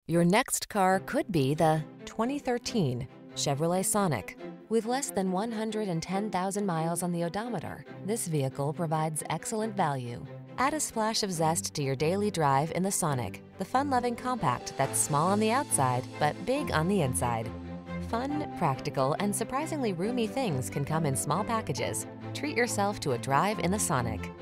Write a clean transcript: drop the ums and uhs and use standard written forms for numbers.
Your next car could be the 2013 Chevrolet Sonic. With less than 110,000 miles on the odometer, this vehicle provides excellent value. Add a splash of zest to your daily drive in the Sonic, the fun-loving compact that's small on the outside but big on the inside. Fun, practical, and surprisingly roomy things can come in small packages. Treat yourself to a drive in the Sonic.